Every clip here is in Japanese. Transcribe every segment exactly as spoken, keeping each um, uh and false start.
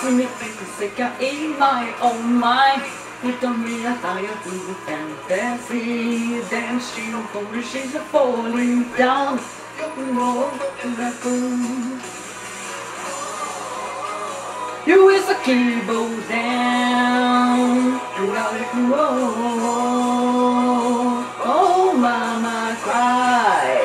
みつく世界 My oh my 瞳が漂うファンタジー電子のポリシーが Falling down もう楽 You is a keyboard down like whoa Oh mama cry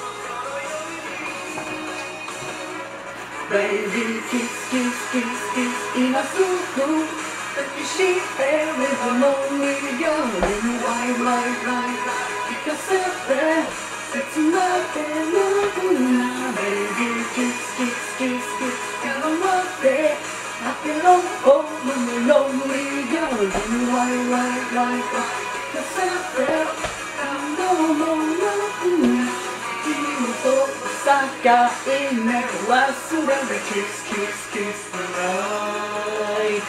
Baby kiss kiss kiss kiss 今すぐ抱きしめるのに夜に Why why why 聞かせて切なくなるな Baby kiss kiss kiss kiss 絡まってI belong home in the lonely garden Why why why why 聞かせて感動もなくな君と境目忘れる Kiss kiss kiss tonight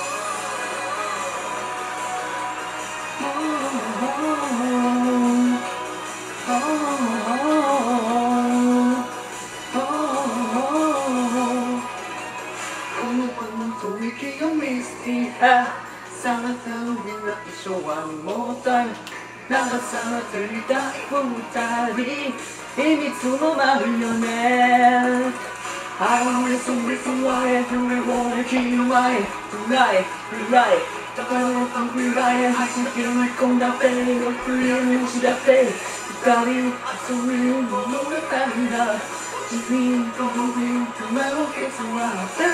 吐息をミスティーさなたの未来一生はもうタイム流されていた二人秘密のなるよね I wanna listen listen why I don't wanna keep my tonight tonight だから僕未来走り込んだペイをクリームしだって二人そういう物語だ君と僕の夢を消すわ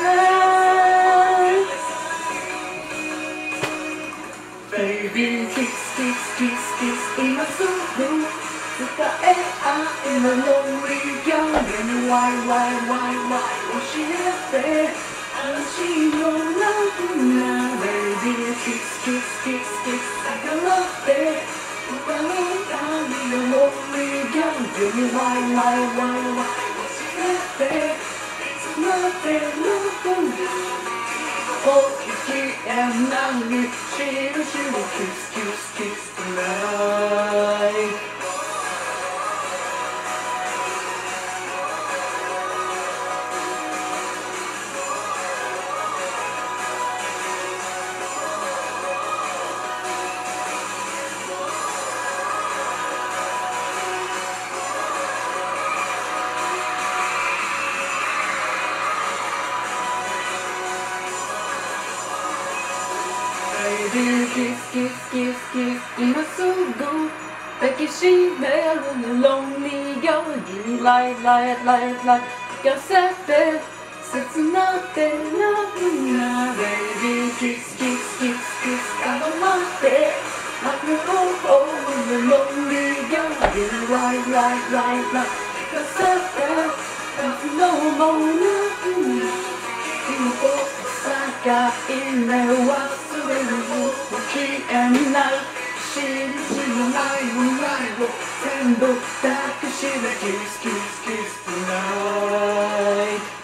Baby kiss kiss kiss kiss 今すぐ伝え合えるのにギャングに Why why why why 教えて話のなくな Baby kiss kiss kiss kiss 逆らって他の旅ののにギャングに Why why why why 教えていつまでのくなOh, you can't not me, she was you, kiss, kiss, kiss tonight. Baby kiss kiss kiss kiss 今すぐ抱きしめるの Lonely girl You lie lie lie lie 聞かせて切なってなくな Baby kiss kiss kiss kiss 絡まって泣くの Oh the lonely girl You lie lie lie lie 聞かせて泣くのもなくな君と境目忘れる消えない印のない未来を全部抱きしめ Kiss kiss kiss tonight